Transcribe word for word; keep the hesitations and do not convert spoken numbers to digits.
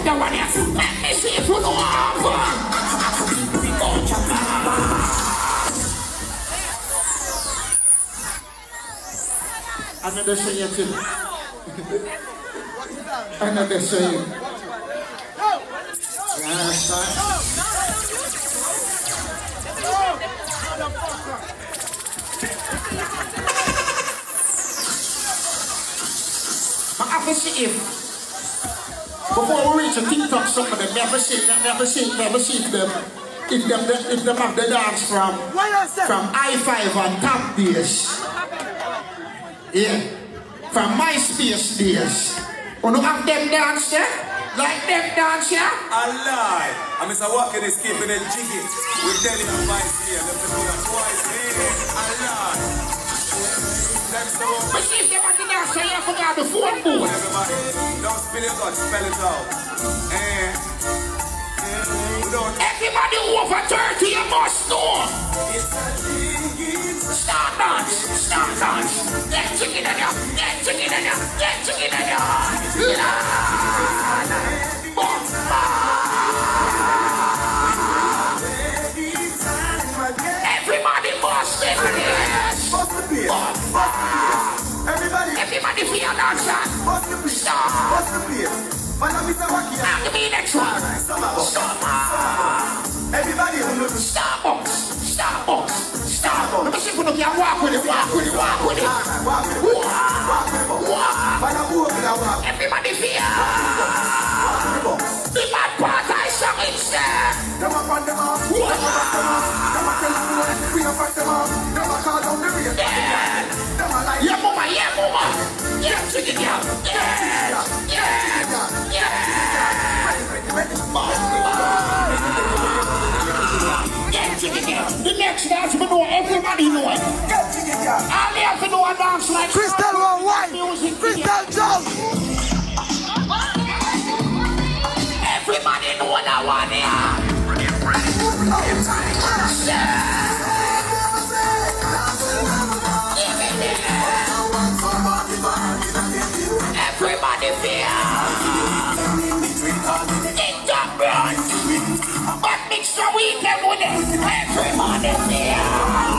the one here. Let me see if you know how. Another saying too. Another saying. Yes, I have to see if before we reach a TikTok, some of them never see, never see, never see them. If them, if them have the dance from from I five and Top Days. Yeah, from MySpace days. You know have them dance there? Like them dance here? I lie. I'm just walking and skipping and jigging. We're telling them my here. Let me know that twice. I lie. But see if them have the dance here, you forgot the phone booth. Everybody, don't spill it out, spell it out. Eh. Everybody over thirty, you must know. Start dance, start dance. Get chicken in ya, get chicken in ya, get chicken in ya. Everybody must be this. Everybody, everybody feel that. Start. Now give me the next one. Stop. Everybody, Starbucks, Starbucks, Starbucks. Let me see if you can walk with it, walk with it, walk with it. Walk, walk. Everybody feel. The mad part I sung instead. Yeah, mama, yeah, mama. Yeah, chicken, yeah, yeah, yeah, yeah. The next dance we know, everybody know it. All you have to know a dance like Krystal one white, Krystal Jones. Everybody know that one here. Everybody feel. It's the brunch. But mix the weekend with it. Everybody feel.